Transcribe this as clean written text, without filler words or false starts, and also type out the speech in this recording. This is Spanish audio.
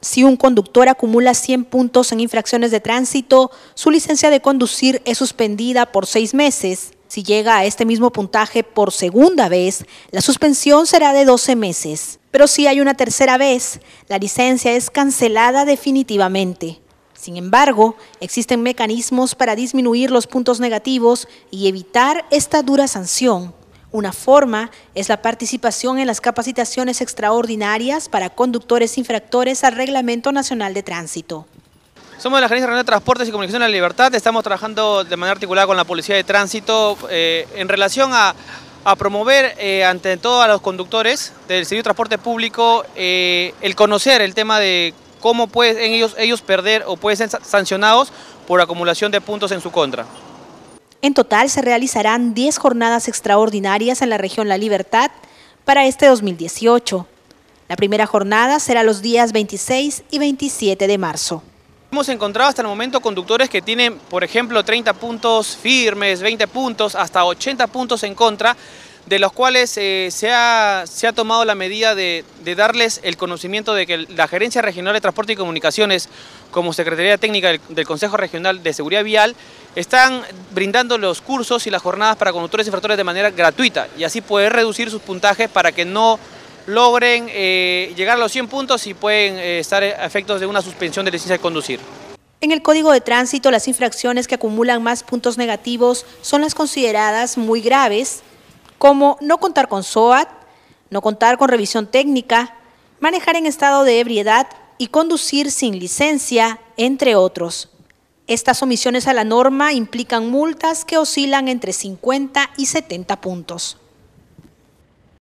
Si un conductor acumula 100 puntos en infracciones de tránsito, su licencia de conducir es suspendida por 6 meses. Si llega a este mismo puntaje por segunda vez, la suspensión será de 12 meses. Pero si hay una tercera vez, la licencia es cancelada definitivamente. Sin embargo, existen mecanismos para disminuir los puntos negativos y evitar esta dura sanción. Una forma es la participación en las capacitaciones extraordinarias para conductores infractores al Reglamento Nacional de Tránsito. Somos de la Gerencia Regional de Transportes y Comunicación de la Libertad. Estamos trabajando de manera articulada con la Policía de Tránsito en relación a promover ante todo a los conductores del Servicio de Transporte Público el conocer el tema de cómo pueden ellos perder o pueden ser sancionados por acumulación de puntos en su contra. En total se realizarán 10 jornadas extraordinarias en la región La Libertad para este 2018. La primera jornada será los días 26 y 27 de marzo. Hemos encontrado hasta el momento conductores que tienen, por ejemplo, 30 puntos firmes, 20 puntos, hasta 80 puntos en contra, de los cuales se ha tomado la medida de darles el conocimiento de que la Gerencia Regional de Transporte y Comunicaciones, como Secretaría Técnica del Consejo Regional de Seguridad Vial, están brindando los cursos y las jornadas para conductores infractores de manera gratuita y así poder reducir sus puntajes para que no logren llegar a los 100 puntos y pueden estar a efectos de una suspensión de licencia de conducir. En el Código de Tránsito, las infracciones que acumulan más puntos negativos son las consideradas muy graves, como no contar con SOAT, no contar con revisión técnica, manejar en estado de ebriedad y conducir sin licencia, entre otros. Estas omisiones a la norma implican multas que oscilan entre 50 y 70 puntos.